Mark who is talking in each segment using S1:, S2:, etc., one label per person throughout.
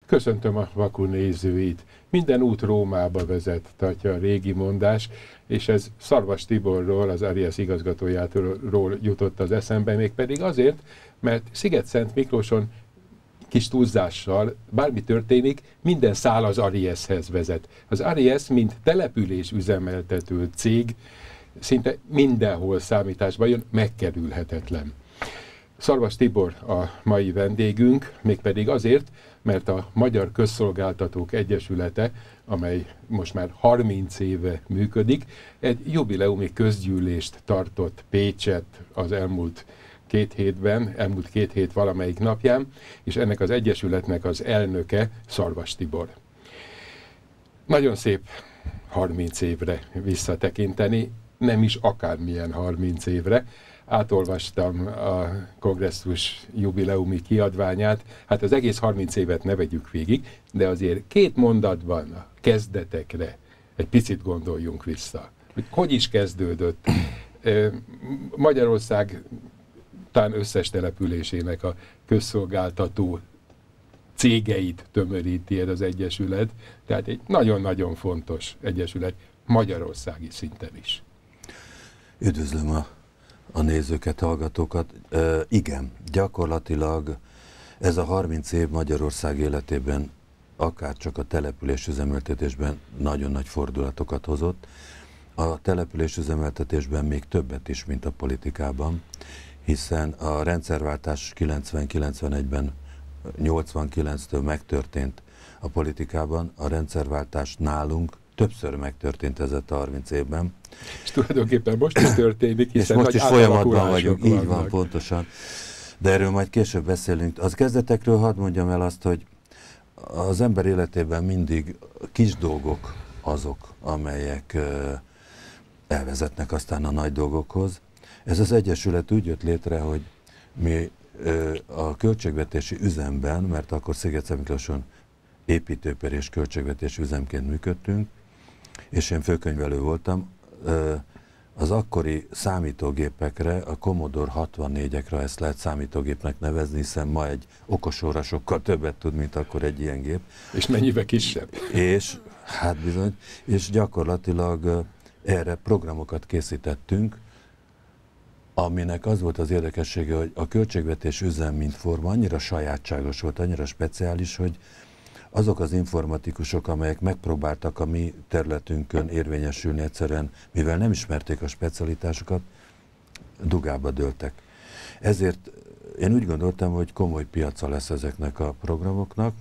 S1: Köszöntöm a Vaku nézőit. Minden út Rómába vezet, tartja a régi mondás, és ez Szarvas Tiborról, az Ariesz igazgatójáról jutott az eszembe, mégpedig azért, mert Szigetszent Miklóson kis túlzással, bármi történik, minden szál az Arieszhez vezet. Az Ariesz, mint település üzemeltető cég, szinte mindenhol számításba jön, megkerülhetetlen. Szarvas Tibor a mai vendégünk, mégpedig azért, mert a Magyar Közszolgáltatók Egyesülete, amely most már 30 éve működik, egy jubileumi közgyűlést tartott Pécset az elmúlt két hét valamelyik napján, és ennek az egyesületnek az elnöke Szarvas Tibor. Nagyon szép 30 évre visszatekinteni, nem is akármilyen 30 évre. Átolvastam a kongresszus jubileumi kiadványát, hát az egész 30 évet ne vegyük végig, de azért két mondatban a kezdetekre egy picit gondoljunk vissza. Hogy is kezdődött? Magyarország talán összes településének a közszolgáltató cégeit tömöríti ez az egyesület, tehát egy nagyon-nagyon fontos egyesület magyarországi szinten is.
S2: Üdvözlöm a nézőket, hallgatókat. Igen, gyakorlatilag ez a 30 év Magyarország életében, akár csak a településüzemeltetésben nagyon nagy fordulatokat hozott. A településüzemeltetésben még többet is, mint a politikában, hiszen a rendszerváltás 90-91-ben, 89-től megtörtént a politikában, a rendszerváltás nálunk többször megtörtént ez a 30 évben.
S1: És tulajdonképpen most is történik, hiszen
S2: és most is folyamatban vagyunk, így van, pontosan. De erről majd később beszélünk. Az kezdetekről hadd mondjam el azt, hogy az ember életében mindig kis dolgok azok, amelyek elvezetnek aztán a nagy dolgokhoz. Ez az egyesület úgy jött létre, hogy mi a költségvetési üzemben, mert akkor Szigetszent Miklóson építőipar és költségvetési üzemként működtünk, és én főkönyvelő voltam, az akkori számítógépekre, a Commodore 64-ekre ezt lehet számítógépnek nevezni, hiszen ma egy okosóra sokkal többet tud, mint akkor egy ilyen gép.
S1: És mennyivel kisebb.
S2: És, hát bizony, és gyakorlatilag erre programokat készítettünk, aminek az volt az érdekessége, hogy a költségvetés üzem mint forma annyira sajátságos volt, annyira speciális, hogy azok az informatikusok, amelyek megpróbáltak a mi területünkön érvényesülni egyszerűen, mivel nem ismerték a specialitásokat, dugába dőltek. Ezért én úgy gondoltam, hogy komoly piaca lesz ezeknek a programoknak,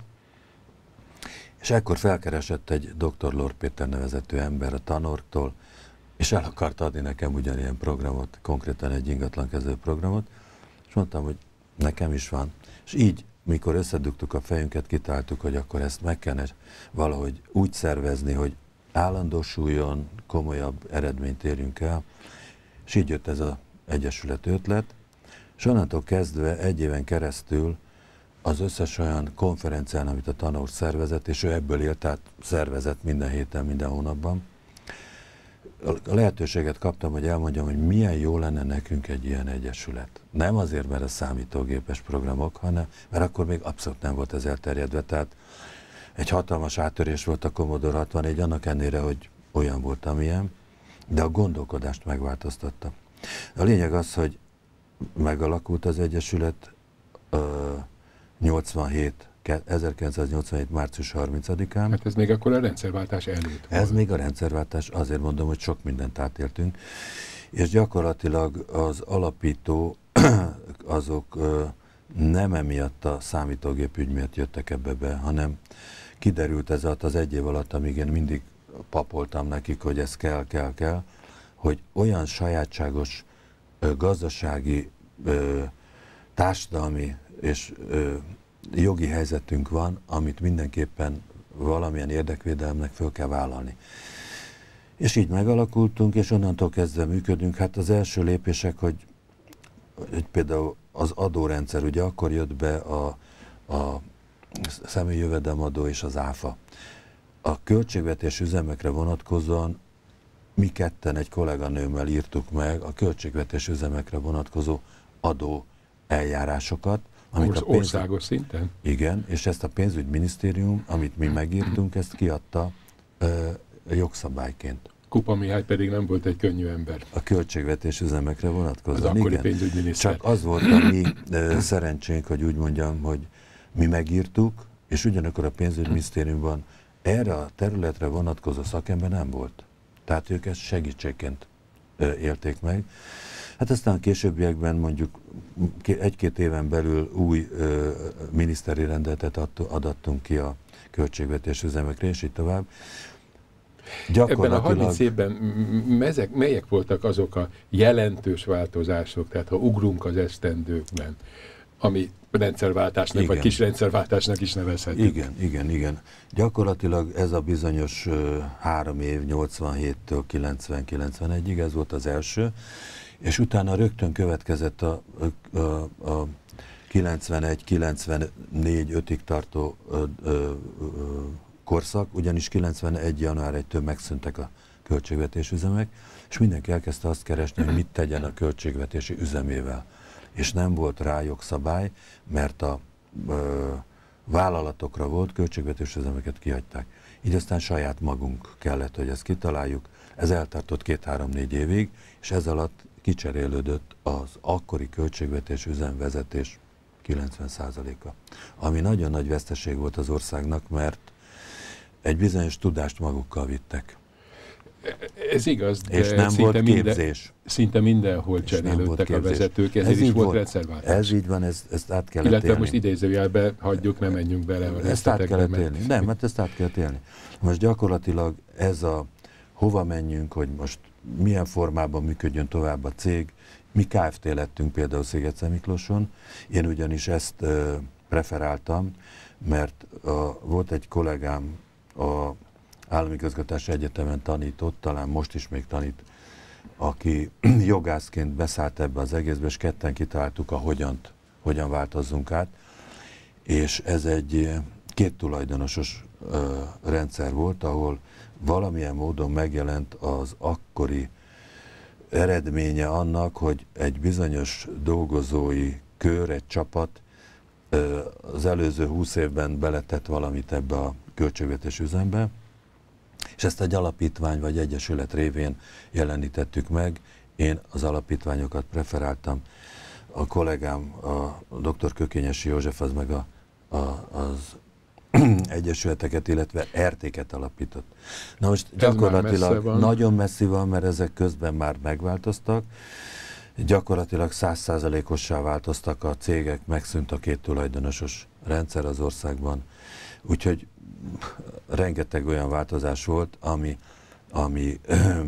S2: és ekkor felkeresett egy dr. Lord Péter nevezető ember a Tanortól, és el akarta adni nekem ugyanilyen programot, konkrétan egy ingatlankezelő programot, és mondtam, hogy nekem is van. És így, mikor összedugtuk a fejünket, kitáltuk, hogy akkor ezt meg kellene valahogy úgy szervezni, hogy állandósuljon, komolyabb eredményt érjünk el, és így jött ez az egyesület ötlet, és onnantól kezdve egy éven keresztül az összes olyan konferencián, amit a Tanor szervezett, és ő ebből élt, tehát szervezett minden héten, minden hónapban, a lehetőséget kaptam, hogy elmondjam, hogy milyen jó lenne nekünk egy ilyen egyesület. Nem azért, mert a számítógépes programok, hanem mert akkor még abszolút nem volt ez elterjedve. Tehát egy hatalmas áttörés volt a Commodore 64, annak ellenére, hogy olyan volt, amilyen, de a gondolkodást megváltoztatta. A lényeg az, hogy megalakult az egyesület 1987. március 30-án.
S1: Hát ez még akkor a rendszerváltás előtt volt.
S2: Ez még a rendszerváltás, azért mondom, hogy sok mindent átéltünk. És gyakorlatilag az alapító azok nem emiatt a számítógépügy miatt jöttek ebbe be, hanem kiderült ez alatt az egy év alatt, amíg én mindig papoltam nekik, hogy ez kell, hogy olyan sajátságos gazdasági, társadalmi és jogi helyzetünk van, amit mindenképpen valamilyen érdekvédelemnek föl kell vállalni. És így megalakultunk, és onnantól kezdve működünk. Hát az első lépések, hogy például az adórendszer, ugye akkor jött be a személyi jövedelemadó és az áfa. A költségvetés üzemekre vonatkozóan mi ketten egy kolléganőmmel írtuk meg a költségvetés üzemekre vonatkozó adó eljárásokat,
S1: Országos szinten?
S2: Igen, és ezt a pénzügyminisztérium, amit mi megírtunk, ezt kiadta jogszabályként.
S1: Kupa Mihály pedig nem volt egy könnyű ember.
S2: A költségvetés üzemekre vonatkozóan.
S1: Az akkori pénzügyminiszter.
S2: Csak az volt a mi szerencsénk, hogy úgy mondjam, hogy mi megírtuk, és ugyanakkor a pénzügyminisztériumban erre a területre vonatkozó szakember nem volt. Tehát ők ezt segítségként élték meg. Hát aztán a későbbiekben mondjuk egy-két éven belül új miniszteri rendeletet adattunk ki a költségvetés üzemekre, és így tovább.
S1: Ebben a 30 évben melyek voltak azok a jelentős változások, tehát ha ugrunk az esztendőkben, ami rendszerváltásnak, igen, vagy kis rendszerváltásnak is nevezhetünk.
S2: Igen. Gyakorlatilag ez a bizonyos 3 év, 87-től 90-91-ig, ez volt az első, és utána rögtön következett a 91-94-5-ig tartó korszak, ugyanis 91. január 1-től megszűntek a költségvetési üzemek, és mindenki elkezdte azt keresni, hogy mit tegyen a költségvetési üzemével. És nem volt rá jogszabály, mert a vállalatokra volt, költségvetési üzemeket kihagyták. Így aztán saját magunk kellett, hogy ezt kitaláljuk. Ez eltartott 2-3-4 évig, és ez alatt kicserélődött az akkori költségvetési üzemvezetés 90%-a. Ami nagyon nagy veszteség volt az országnak, mert egy bizonyos tudást magukkal vittek.
S1: Ez igaz, de
S2: és nem volt képzés.
S1: Szinte mindenhol cserélődtek a vezetők, ezért is volt rendszerváltás.
S2: Ez így van, ezt át kellett
S1: élni.
S2: Illetve
S1: most idézőjelbe hagyjuk, nem menjünk bele.
S2: Ezt át kellett élni. Nem, mert ezt át kellett élni. Most gyakorlatilag ez a hova menjünk, hogy most milyen formában működjön tovább a cég. Mi Kft. Lettünk például Szigetszentmiklóson. Én ugyanis ezt preferáltam, mert volt egy kollégám, a Állami Közgazdasági Egyetemen tanított, talán most is még tanít, aki jogászként beszállt ebbe az egészbe, és ketten kitaláltuk a hogyan változzunk át, és ez egy 2 tulajdonosos rendszer volt, ahol valamilyen módon megjelent az akkori eredménye annak, hogy egy bizonyos dolgozói kör, egy csapat az előző 20 évben beletett valamit ebbe a költségvetés üzembe, és ezt egy alapítvány vagy egyesület révén jelenítettük meg. Én az alapítványokat preferáltam, a kollégám, a dr. Kökényesi József, az meg az egyesületeket, illetve RT-ket alapított. Na most gyakorlatilag nagyon messzi van, mert ezek közben már megváltoztak. Gyakorlatilag 100%-ossá változtak a cégek, megszűnt a 2 tulajdonosos rendszer az országban. Úgyhogy rengeteg olyan változás volt, ami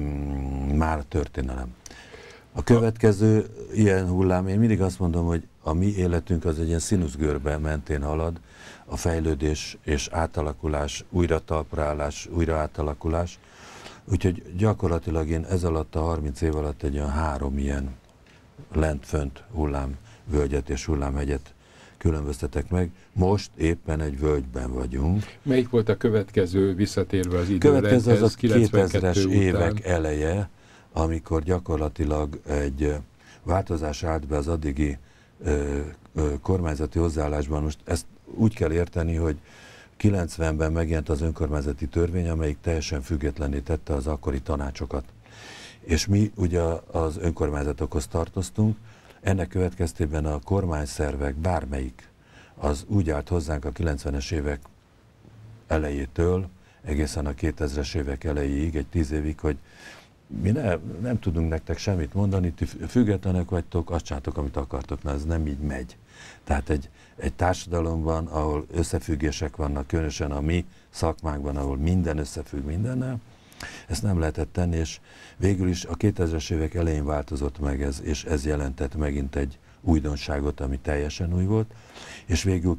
S2: már történelem. A következő ilyen hullám, én mindig azt mondom, hogy a mi életünk az egy ilyen színuszgörbe mentén halad, a fejlődés és átalakulás, újra talpraállás, újra átalakulás. Úgyhogy gyakorlatilag én ez alatt a 30 év alatt egy olyan 3 ilyen lent-fönt hullámvölgyet és hullámhegyet különböztetek meg. Most éppen egy völgyben vagyunk.
S1: Melyik volt a következő, visszatérve az időrendhez?
S2: Következő az a 2000-es évek eleje, amikor gyakorlatilag egy változás állt be az addigi kormányzati hozzáállásban. Most ezt úgy kell érteni, hogy 90-ben megjelent az önkormányzati törvény, amelyik teljesen függetlenné tette az akkori tanácsokat. És mi ugye az önkormányzatokhoz tartoztunk, ennek következtében a kormányszervek bármelyik az úgy állt hozzánk a 90-es évek elejétől, egészen a 2000-es évek elejéig, egy 10 évig, hogy mi nem tudunk nektek semmit mondani, ti függetlenek vagytok, azt csináltok, amit akartok, na ez nem így megy. Tehát egy társadalomban, ahol összefüggések vannak, különösen a mi szakmánkban, ahol minden összefügg mindennel, ezt nem lehetett tenni, és végül is a 2000-es évek elején változott meg ez, és ez jelentett megint egy újdonságot, ami teljesen új volt, és végül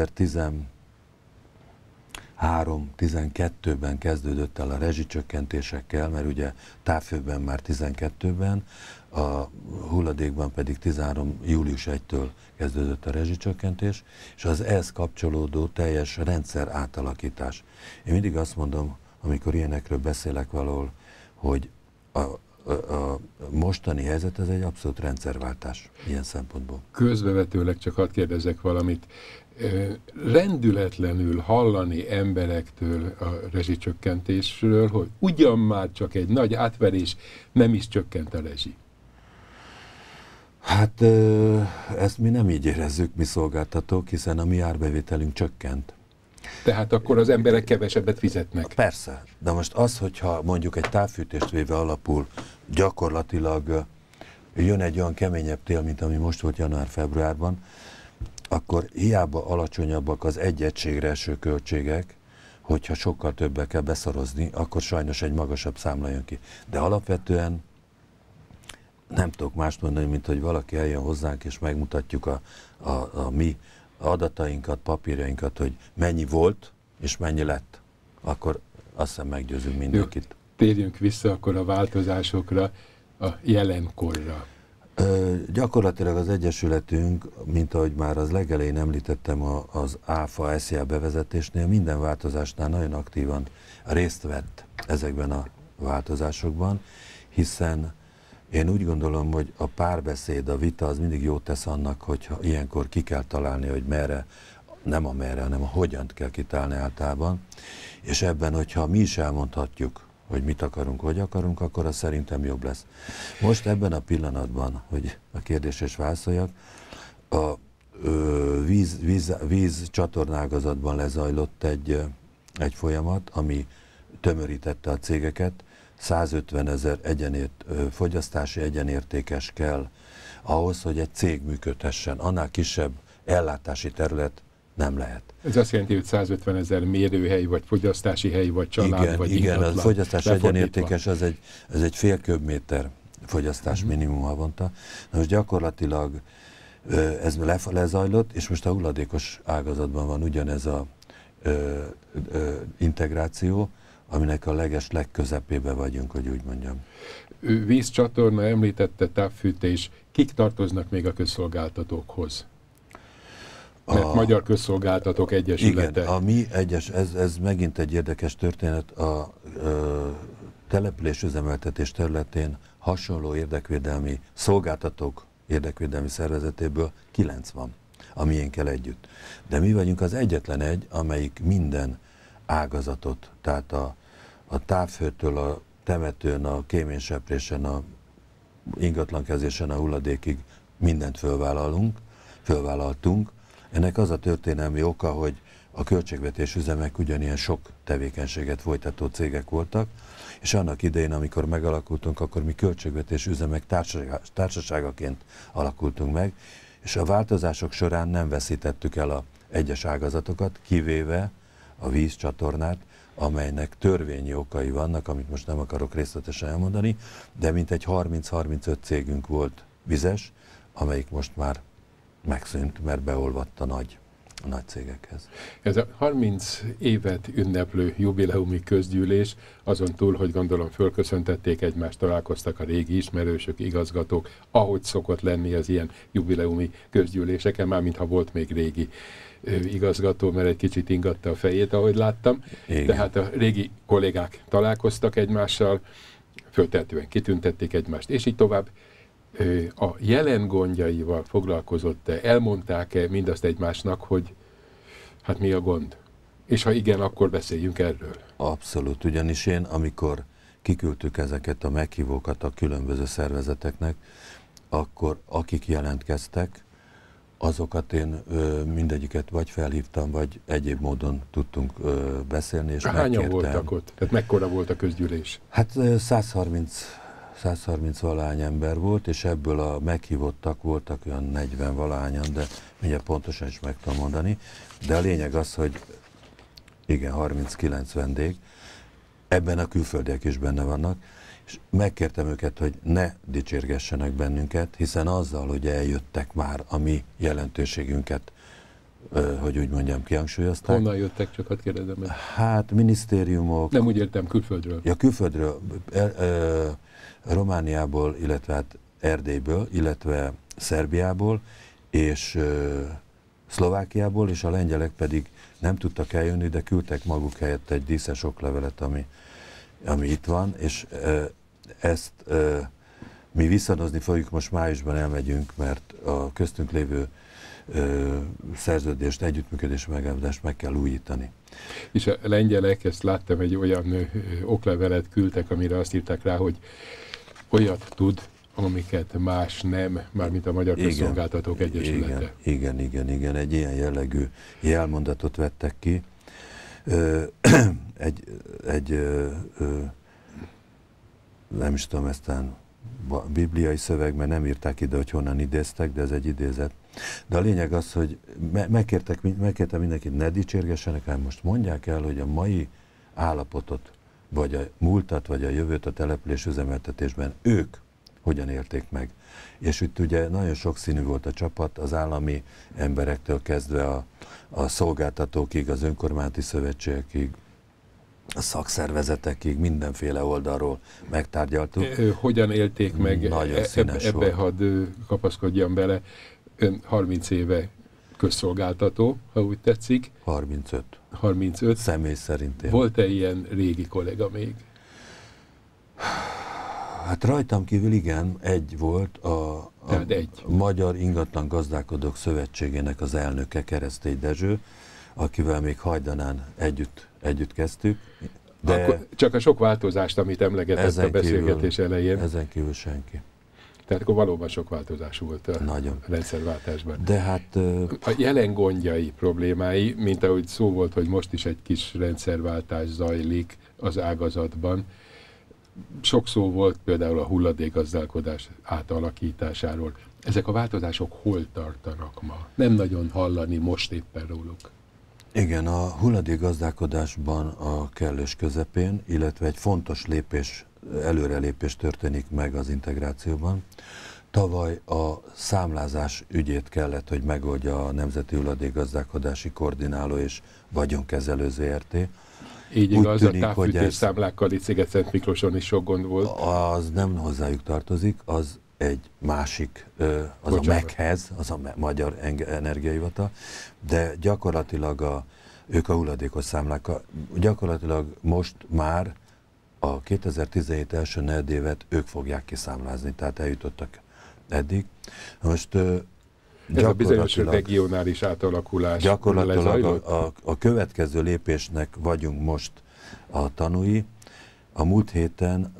S2: 2013-12-ben kezdődött el a rezsicsökkentésekkel, mert ugye távhőben már 12-ben, a hulladékban pedig 13. július 1-től kezdődött a rezsicsökkentés, és az ehhez kapcsolódó teljes rendszer átalakítás. Én mindig azt mondom, amikor ilyenekről beszélek valahol, hogy a mostani helyzet, ez egy abszolút rendszerváltás ilyen szempontból.
S1: Közbevetőleg csak hadd kérdezek valamit. Rendületlenül hallani emberektől a rezsicsökkentésről, hogy ugyan már csak egy nagy átverés, nem is csökkent a rezsi.
S2: Hát ezt mi nem így érezzük, mi szolgáltatók, hiszen a mi árbevételünk csökkent.
S1: Tehát akkor az emberek kevesebbet fizetnek.
S2: Persze, de most az, hogyha mondjuk egy távfűtést véve alapul, gyakorlatilag jön egy olyan keményebb tél, mint ami most volt január-februárban, akkor hiába alacsonyabbak az egy egységre eső költségek, hogyha sokkal többel kell beszorozni, akkor sajnos egy magasabb számla jön ki. De alapvetően nem tudok mást mondani, mint hogy valaki eljön hozzánk, és megmutatjuk a mi adatainkat, papírjainkat, hogy mennyi volt, és mennyi lett. Akkor azt hiszem meggyőzünk mindenkit.
S1: Jó, térjünk vissza akkor a változásokra, a jelenkorra.
S2: Gyakorlatilag az Egyesületünk, mint ahogy már az legelején említettem az ÁFA SZIA bevezetésnél, minden változásnál nagyon aktívan részt vett ezekben a változásokban, hiszen én úgy gondolom, hogy a párbeszéd, a vita az mindig jót tesz annak, hogyha ilyenkor ki kell találni, hogy merre, nem a merre, hanem a hogyan kell kitalálni általában, és ebben, hogyha mi is elmondhatjuk, hogy mit akarunk, hogy akarunk, akkor az szerintem jobb lesz. Most ebben a pillanatban, hogy a kérdésre is válaszoljak, a víz csatornágazatban lezajlott egy folyamat, ami tömörítette a cégeket, 150 000 fogyasztási egyenértékes kell ahhoz, hogy egy cég működhessen. Annál kisebb ellátási terület nem lehet.
S1: Ez azt jelenti, hogy 150 000 mérőhely, vagy fogyasztási hely, vagy család,
S2: igen,
S1: vagy
S2: igen,
S1: ingatlan.
S2: A fogyasztási egyenértékes, ez egy fél köbméter fogyasztás minimum havonta. Na most gyakorlatilag ez lezajlott, és most a hulladékos ágazatban van ugyanez a integráció, aminek a legközepébe vagyunk, hogy úgy mondjam.
S1: Vízcsatorna, említette, távfűtés, kik tartoznak még a közszolgáltatókhoz? Mert Magyar Közszolgáltatók Egyesülete.
S2: Igen, ez megint egy érdekes történet. A településüzemeltetés területén hasonló érdekvédelmi szolgáltatók érdekvédelmi szervezetéből 9 van, a miénkkel együtt. De mi vagyunk az egyetlen egy, amelyik minden ágazatot, tehát a távhőtől, a temetőn, a kéményseprésen, a ingatlankezésen, a hulladékig mindent fölvállaltunk. Ennek az a történelmi oka, hogy a költségvetés üzemek ugyanilyen sok tevékenységet folytató cégek voltak, és annak idején, amikor megalakultunk, akkor mi költségvetés üzemek társaságaként alakultunk meg, és a változások során nem veszítettük el az egyes ágazatokat, kivéve a vízcsatornát, amelynek törvényi okai vannak, amit most nem akarok részletesen elmondani, de mintegy 30-35 cégünk volt vizes, amelyik most már megszűnt, mert beolvadt a nagy cégekhez. Ez
S1: a 30 évet ünneplő jubileumi közgyűlés, azon túl, hogy gondolom fölköszöntették egymást, találkoztak a régi ismerősök, igazgatók, ahogy szokott lenni az ilyen jubileumi közgyűléseken, már mintha volt még régi igazgató, mert egy kicsit ingatta a fejét, ahogy láttam. Igen. Tehát a régi kollégák találkoztak egymással, föltehetően kitüntették egymást, és így tovább. A jelen gondjaival foglalkozott-e, elmondták-e mindazt egymásnak, hogy hát mi a gond? És ha igen, akkor beszéljünk erről.
S2: Abszolút, ugyanis én, amikor kiküldtük ezeket a meghívókat a különböző szervezeteknek, akkor akik jelentkeztek, azokat én mindegyiket vagy felhívtam, vagy egyéb módon tudtunk beszélni, és
S1: hányan
S2: megkértem.
S1: voltak ott? Tehát mekkora volt a közgyűlés?
S2: Hát 130 valahány ember volt, és ebből a meghívottak voltak olyan 40 valahányan, de mindjárt pontosan is meg tudom mondani. De a lényeg az, hogy igen, 39 vendég, ebben a külföldiek is benne vannak, és megkértem őket, hogy ne dicsérgessenek bennünket, hiszen azzal, hogy eljöttek már a mi jelentőségünket, hogy úgy mondjam, kihangsúlyozták.
S1: Honnan jöttek, csak hadd kérdezem meg?
S2: Hát minisztériumok.
S1: Nem úgy értem, külföldről.
S2: Ja, külföldről, Romániából, illetve hát Erdélyből, illetve Szerbiából, és Szlovákiából, és a lengyelek pedig nem tudtak eljönni, de küldtek maguk helyett egy díszes oklevelet, ami itt van, és ezt mi viszonozni fogjuk, most májusban elmegyünk, mert a köztünk lévő szerződést, együttműködés megállapodást meg kell újítani.
S1: És a lengyelek, ezt láttam, egy olyan oklevelet küldtek, amire azt írták rá, hogy olyat tud, amiket más nem, mármint a Magyar Közszolgáltatók Egyesülete.
S2: Igen, egy ilyen jellegű jelmondatot vettek ki. Nem is tudom, eztán bibliai szövegben nem írták ide, hogy honnan idéztek, de ez egy idézet. De a lényeg az, hogy megkértem mindenkit, ne dicsérgessenek, hanem most mondják el, hogy a mai állapotot, vagy a múltat, vagy a jövőt a település üzemeltetésben ők hogyan élték meg. És itt ugye nagyon sokszínű volt a csapat, az állami emberektől kezdve a szolgáltatókig, az önkormányzati szövetségekig, a szakszervezetekig, mindenféle oldalról megtárgyaltuk.
S1: Hogyan élték meg? Ebbe hadd kapaszkodjam bele. Ön 30 éve közszolgáltató, ha úgy tetszik. 35.
S2: Személy szerint én.
S1: Volt-e ilyen régi kollega még?
S2: Hát rajtam kívül igen, egy volt, a Magyar Ingatlan Gazdálkodók Szövetségének az elnöke, Keresztély Dezső, akivel még hajdanán együtt kezdtük.
S1: De akkor csak a sok változást, amit emlegetett a beszélgetés elején.
S2: Ezen kívül senki.
S1: Tehát akkor valóban sok változás volt a
S2: nagyon
S1: rendszerváltásban.
S2: De hát
S1: a jelen gondjai, problémái, mint ahogy szó volt, hogy most is egy kis rendszerváltás zajlik az ágazatban. Sok szó volt például a hulladékgazdálkodás átalakításáról. Ezek a változások hol tartanak ma? Nem nagyon hallani most éppen róluk.
S2: Igen, a hulladékgazdálkodásban a kellős közepén, illetve egy fontos előrelépés történik meg az integrációban. Tavaly a számlázás ügyét kellett, hogy megoldja a Nemzeti Hulladékgazdálkodási Koordináló és Vagyonkezelő ZRT.
S1: Így igaz, a távfűtés számlákkal itt Sziget-Szent Miklóson is sok gond volt.
S2: Az nem hozzájuk tartozik, az egy másik, az a MEG-hez, az a Magyar Energiahivatal, de gyakorlatilag ők a hulladékos számlákkal, gyakorlatilag most már a 2017 első negyedévet ők fogják kiszámlázni, tehát eljutottak eddig. Most
S1: ez a bizonyos regionális átalakulás.
S2: Gyakorlatilag a következő lépésnek vagyunk most a tanúi. A múlt héten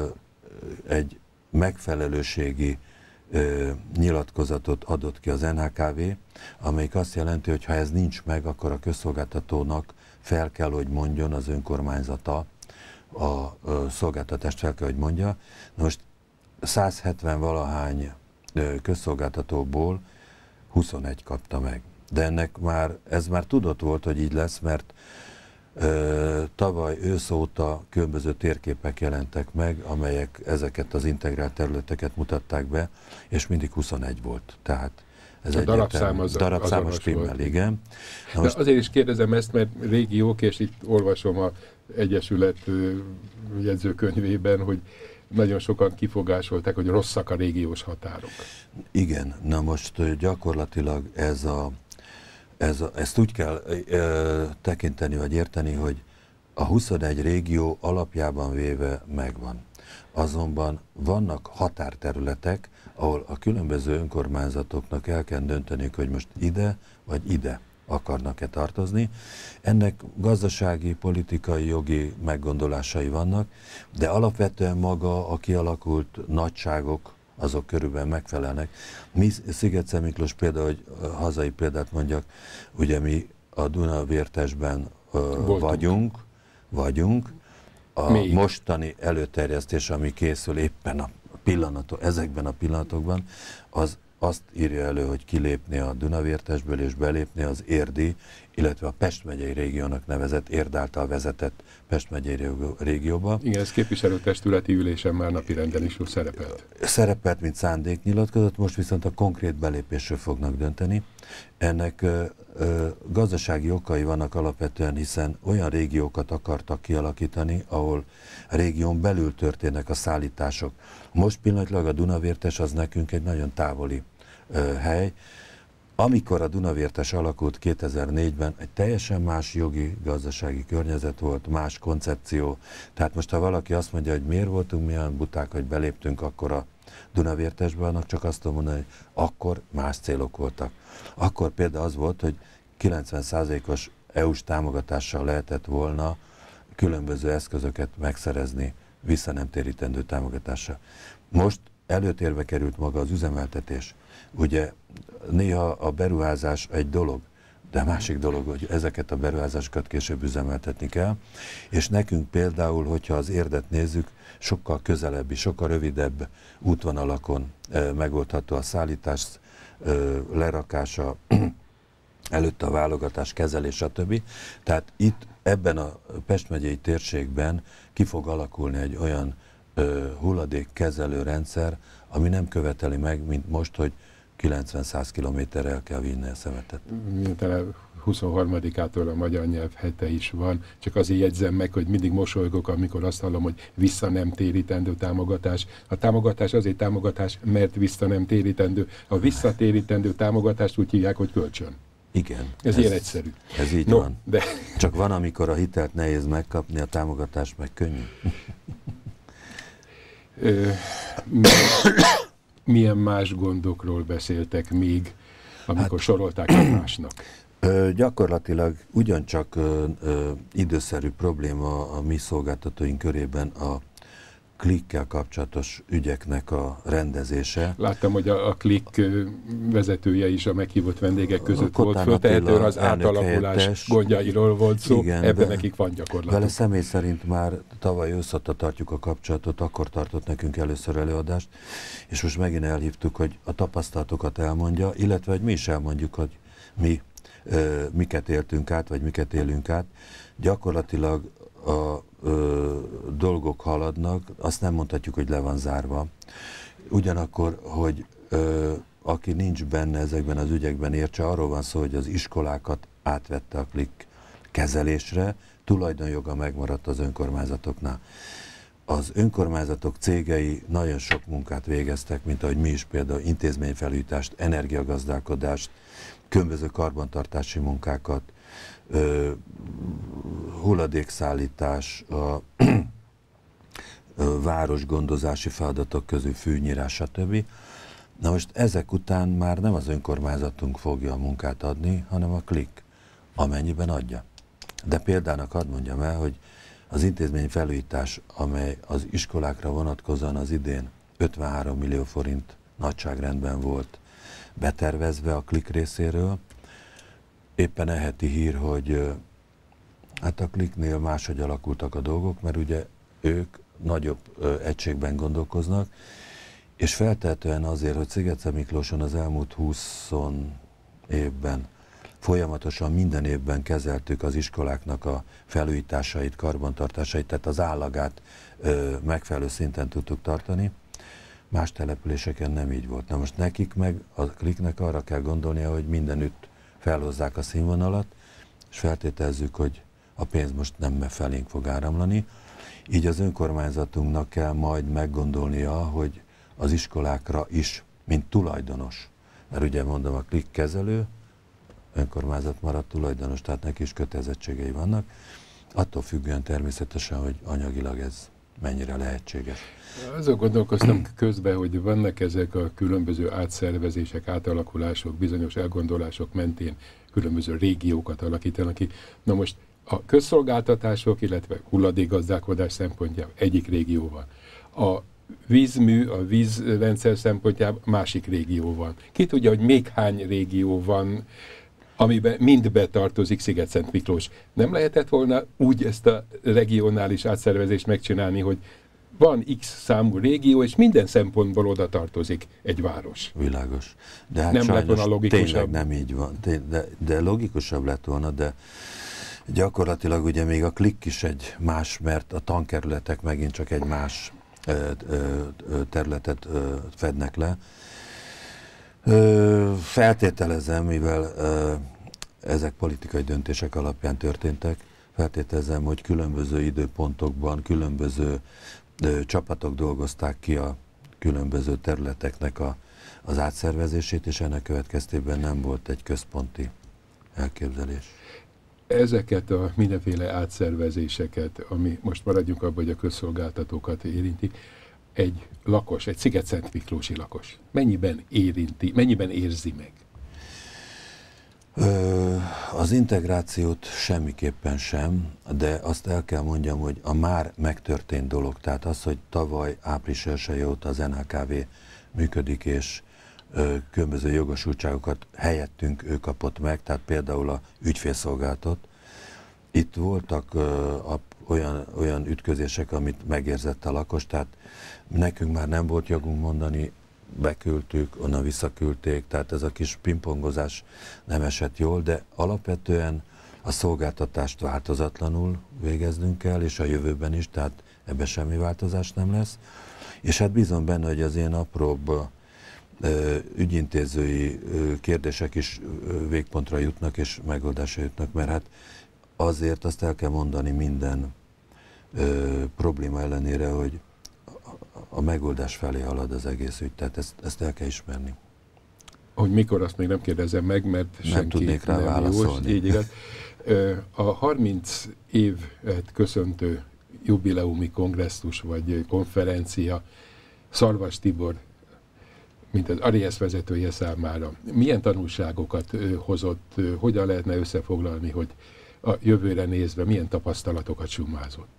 S2: egy megfelelőségi nyilatkozatot adott ki az NHKV, amelyik azt jelenti, hogy ha ez nincs meg, akkor a közszolgáltatónak fel kell, hogy mondjon az önkormányzata, a szolgáltatást fel kell, hogy mondja. Most 170 valahány közszolgáltatóból 21 kapta meg. De ez már tudott volt, hogy így lesz, mert tavaly ősz óta különböző térképek jelentek meg, amelyek ezeket az integrált területeket mutatták be, és mindig 21 volt. Tehát ez egy darabszámos stimmel, igen.
S1: Na most azért is kérdezem ezt, mert régiók, és itt olvasom a Egyesület jegyzőkönyvében, hogy nagyon sokan kifogásolták, hogy rosszak a régiós határok.
S2: Igen, na most gyakorlatilag ezt úgy kell tekinteni, vagy érteni, hogy a 21 régió alapjában véve megvan. Azonban vannak határterületek, ahol a különböző önkormányzatoknak el kell dönteniük, hogy most ide vagy ide akarnak-e tartozni. Ennek gazdasági, politikai, jogi meggondolásai vannak, de alapvetően maga a kialakult nagyságok, azok körülbelül megfelelnek. Mi Sziget-Szent Miklós például, hogy hazai példát mondjak, ugye mi a Dunavértesben vagyunk. A mostani előterjesztés, ami készül éppen ezekben a pillanatokban, az azt írja elő, hogy kilépni a Dunavértesből és belépni az érdi, illetve a Pest megyei régiónak nevezett, érd által vezetett Pest megyei régióba.
S1: Igen, ez képviselőtestületi ülésen már napirenden is szerepelt.
S2: Szerepelt, mint szándéknyilatkozat, most viszont a konkrét belépésről fognak dönteni. Ennek gazdasági okai vannak alapvetően, hiszen olyan régiókat akartak kialakítani, ahol a régión belül történnek a szállítások. Most pillanatilag a Dunavértes az nekünk egy nagyon távoli hely. amikor a Dunavértes alakult 2004-ben, egy teljesen más jogi, gazdasági környezet volt, más koncepció. Tehát most, ha valaki azt mondja, hogy miért voltunk mi olyan buták, hogy beléptünk akkor a Dunavértesbe, annak csak azt tudom mondani, hogy akkor más célok voltak. Akkor például az volt, hogy 90%-os EU-s támogatással lehetett volna különböző eszközöket megszerezni visszanemtérítendő támogatással. Most előtérbe került maga az üzemeltetés. Ugye néha a beruházás egy dolog, de másik dolog, hogy ezeket a beruházásokat később üzemeltetni kell, és nekünk például, hogyha az érdet nézzük, sokkal közelebbi, sokkal rövidebb útvonalakon megoldható a szállítás, lerakása, előtt a válogatás, kezelés, stb. Tehát itt ebben a Pest megyei térségben ki fog alakulni egy olyan hulladékkezelő rendszer, ami nem követeli meg, mint most, hogy 90-100 kilométerrel kell vinni a szemetet.
S1: Talán 23-ától a magyar nyelv hete is van, csak azért jegyzem meg, hogy mindig mosolygok, amikor azt hallom, hogy vissza nem térítendő támogatás. A támogatás azért támogatás, mert vissza nem térítendő. A visszatérítendő támogatást úgy hívják, hogy kölcsön.
S2: Igen.
S1: Ez ilyen egyszerű.
S2: Ez így van. De... Csak van, amikor a hitelt nehéz megkapni, a támogatást meg könnyű.
S1: Milyen más gondokról beszéltek még, amikor sorolták egymásnak?
S2: Gyakorlatilag ugyancsak időszerű probléma a mi szolgáltatóink körében a klikkel kapcsolatos ügyeknek a rendezése.
S1: Láttam, hogy a klik vezetője is a meghívott vendégek között volt. Föltehetően az átalakulás gondjairól volt szó, igen, ebben nekik van gyakorlatuk.
S2: Vele személy szerint már tavaly őszhatta tartjuk a kapcsolatot, akkor tartott nekünk először előadást, és most megint elhívtuk, hogy a tapasztalatokat elmondja, illetve hogy mi is elmondjuk, hogy mi miket éltünk át, vagy miket élünk át. Gyakorlatilag a dolgok haladnak, azt nem mondhatjuk, hogy le van zárva. Ugyanakkor, hogy aki nincs benne ezekben az ügyekben értse, arról van szó, hogy az iskolákat átvette a klik kezelésre, tulajdonjoga megmaradt az önkormányzatoknál. Az önkormányzatok cégei nagyon sok munkát végeztek, mint ahogy mi is, például intézményfelújítást, energiagazdálkodást, különböző karbantartási munkákat, hulladékszállítás, a városgondozási feladatok közül fűnyírás, stb. Na most ezek után már nem az önkormányzatunk fogja a munkát adni, hanem a klik, amennyiben adja. De példának hadd mondjam el, hogy az intézmény felújítás, amely az iskolákra vonatkozóan az idén 53 millió forint nagyságrendben volt betervezve a klik részéről, éppen eheti hír, hogy hát a kliknél máshogy alakultak a dolgok, mert ugye ők nagyobb egységben gondolkoznak, és feltehetően azért, hogy Szigetszentmiklóson az elmúlt 20 évben folyamatosan minden évben kezeltük az iskoláknak a felújításait, karbantartásait, tehát az állagát megfelelő szinten tudtuk tartani. Más településeken nem így volt. Na most nekik meg, a kliknek arra kell gondolnia, hogy mindenütt felhozzák a színvonalat, és feltételezzük, hogy a pénz most nem felénk fog áramlani. Így az önkormányzatunknak kell majd meggondolnia, hogy az iskolákra is, mint tulajdonos, mert ugye mondom, a klik kezelő, önkormányzat maradt tulajdonos, tehát neki is kötelezettségei vannak, attól függően természetesen, hogy anyagilag ez mennyire lehetséges.
S1: Azon gondolkoztam közben, hogy vannak ezek a különböző átszervezések, átalakulások, bizonyos elgondolások mentén különböző régiókat alakítanak ki. Na most a közszolgáltatások, illetve hulladékgazdálkodás szempontjából egyik régió van. A vízmű, a vízrendszer szempontjából másik régió van. Ki tudja, hogy még hány régió van, amiben mind betartozik Szigetszentmiklós. Nem lehetett volna úgy ezt a regionális átszervezést megcsinálni, hogy van X számú régió, és minden szempontból oda tartozik egy város.
S2: Világos. De hát
S1: nem lett volna logikusabb.
S2: Tényleg nem így van. De logikusabb lett volna, de gyakorlatilag ugye még a klik is egy más, mert a tankerületek megint csak egy más területet fednek le. Feltételezem, mivel ezek politikai döntések alapján történtek, feltételezem, hogy különböző időpontokban különböző csapatok dolgozták ki a különböző területeknek a az átszervezését, és ennek következtében nem volt egy központi elképzelés.
S1: Ezeket a mindenféle átszervezéseket, ami most maradjunk abban, hogy a közszolgáltatókat érinti, egy lakos, egy Sziget-Szent Miklósi lakos mennyiben érinti, mennyiben érzi meg?
S2: Az integrációt semmiképpen sem, de azt el kell mondjam, hogy a már megtörtént dolog, tehát az, hogy tavaly április 1 óta az NHKV működik, és különböző jogosultságokat helyettünk ő kapott meg, tehát például a ügyfélszolgálatot. Itt voltak olyan ütközések, amit megérzett a lakos, tehát nekünk már nem volt jogunk mondani, beküldtük, onnan visszaküldték, tehát ez a kis pingpongozás nem esett jól, de alapvetően a szolgáltatást változatlanul végeznünk kell, és a jövőben is, tehát ebben semmi változás nem lesz. És hát bízom benne, hogy az ilyen apróbb ügyintézői kérdések is végpontra jutnak és megoldásra jutnak, mert hát azért azt el kell mondani minden probléma ellenére, hogy a megoldás felé halad az egész ügy, tehát ezt el kell ismerni.
S1: Hogy mikor, azt még nem kérdezem meg, mert
S2: nem
S1: senki
S2: tudnék rá
S1: nem
S2: válaszolni.
S1: Jó, így igaz. A 30 évet köszöntő jubileumi kongresszus vagy konferencia Szarvas Tibor, mint az Ariesz vezetője számára, milyen tanulságokat hozott, hogyan lehetne összefoglalni, hogy a jövőre nézve milyen tapasztalatokat summázott?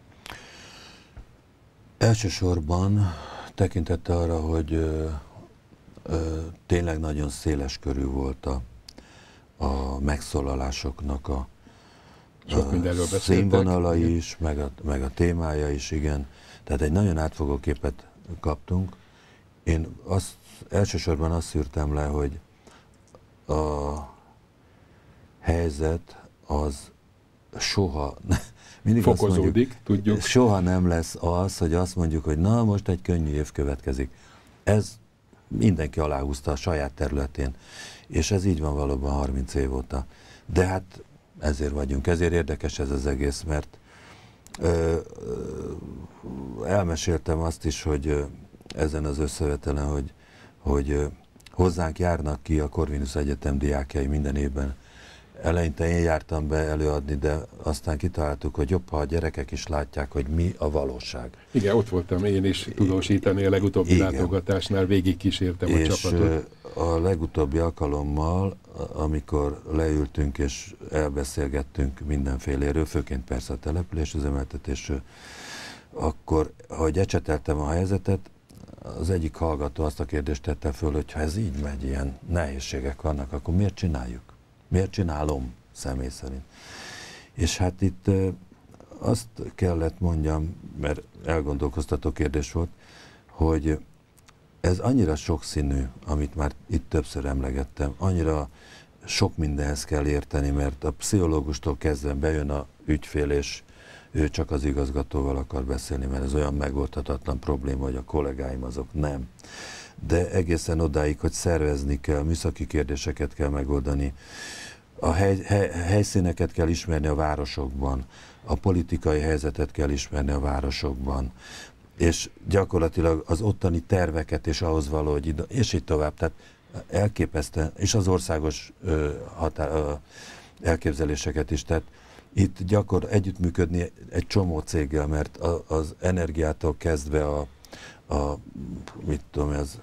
S2: Elsősorban tekintette arra, hogy tényleg nagyon széles körű volt a megszólalásoknak a színvonala is, meg a témája is, igen. Tehát egy nagyon átfogó képet kaptunk. Én elsősorban azt szűrtem le, hogy a helyzet az soha, mindig
S1: fokozódik,
S2: azt mondjuk,
S1: tudjuk.
S2: Soha nem lesz az, hogy azt mondjuk, hogy na, most egy könnyű év következik. Ez mindenki aláhúzta a saját területén, és ez így van valóban 30 év óta. De hát ezért vagyunk, ezért érdekes ez az egész, mert elmeséltem azt is, hogy ezen az összevetelen, hogy hozzánk járnak ki a Corvinus Egyetem diákjai minden évben. Eleinte én jártam be előadni, de aztán kitaláltuk, hogy jobb, ha a gyerekek is látják, hogy mi a valóság.
S1: Igen, ott voltam én is tudósítani a legutóbbi
S2: igen.
S1: látogatásnál, végig kísértem a csapatot.
S2: A legutóbbi alkalommal, amikor leültünk és elbeszélgettünk mindenféléről, főként persze a településüzemeltetésről, akkor, ahogy ecseteltem a helyzetet, az egyik hallgató azt a kérdést tette föl, hogy ha ez így megy, ilyen nehézségek vannak, akkor miért csináljuk? Miért csinálom személy szerint? És hát itt azt kellett mondjam, mert elgondolkoztató kérdés volt, hogy ez annyira sokszínű, amit már itt többször emlegettem, annyira sok mindenhez kell érteni, mert a pszichológustól kezdve bejön a ügyfél, és ő csak az igazgatóval akar beszélni, mert ez olyan megoldhatatlan probléma, hogy a kollégáim azok nem. De egészen odáig, hogy szervezni kell, műszaki kérdéseket kell megoldani, a helyszíneket kell ismerni a városokban, a politikai helyzetet kell ismerni a városokban, és gyakorlatilag az ottani terveket és ahhoz való, hogy és így tovább, tehát elképesztően, és az országos elképzeléseket is, tehát itt együttműködni egy csomó céggel, mert az energiától kezdve mit tudom, ez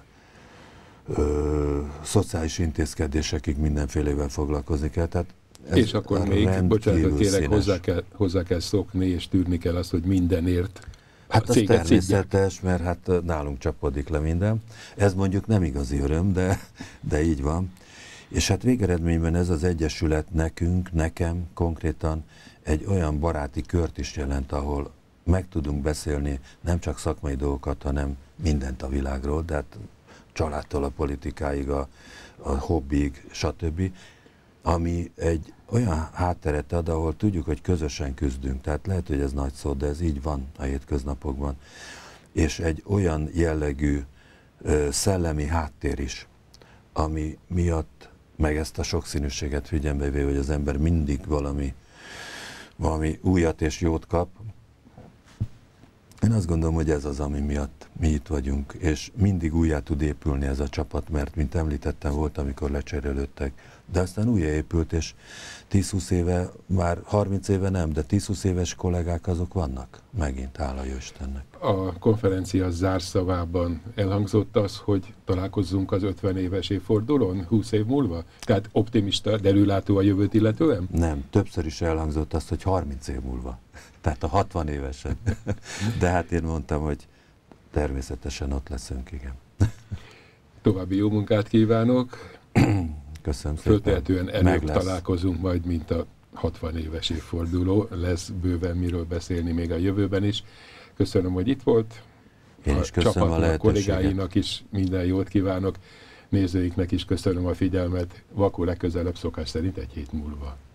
S2: szociális intézkedésekig mindenfélevel foglalkozni kell. Tehát
S1: és akkor még, bocsánat, kérek, hozzá kell szokni, és tűrni kell azt, hogy mindenért
S2: hát az természetes, mert hát nálunk csapodik le minden. Ez mondjuk nem igazi öröm, de így van. És hát végeredményben ez az egyesület nekem konkrétan egy olyan baráti kört is jelent, ahol meg tudunk beszélni nem csak szakmai dolgokat, hanem mindent a világról, de hát családtól a politikáig, a hobbig, stb. Ami egy olyan hátteret ad, ahol tudjuk, hogy közösen küzdünk. Tehát lehet, hogy ez nagy szó, de ez így van a hétköznapokban. És egy olyan jellegű szellemi háttér is, ami miatt meg ezt a sokszínűséget figyelembe véve, hogy az ember mindig valami újat és jót kap. Én azt gondolom, hogy ez az, ami miatt mi itt vagyunk, és mindig újjá tud épülni ez a csapat, mert, mint említettem, volt, amikor lecserélődtek, de aztán újjáépült, és 10-20 éve, már 30 éve nem, de 10-20 éves kollégák azok vannak, megint, hála jó Istennek.
S1: A konferencia zárszavában elhangzott az, hogy találkozzunk az 50 éves évfordulón 20 év múlva? Tehát optimista, derülátó a jövőt illetően?
S2: Nem, többször is elhangzott azt, hogy 30 év múlva. Tehát a 60 évesen. De hát én mondtam, hogy természetesen ott leszünk, igen.
S1: További jó munkát kívánok.
S2: Köszönöm szépen.
S1: Föltehetően előbb találkozunk majd, mint a 60 éves évforduló. Lesz bőven miről beszélni még a jövőben is. Köszönöm, hogy itt volt.
S2: Én is köszönöm a lehetőséget.
S1: Kollégáinak is minden jót kívánok. Nézőiknek is köszönöm a figyelmet. Vakó legközelebb szokás szerint egy hét múlva.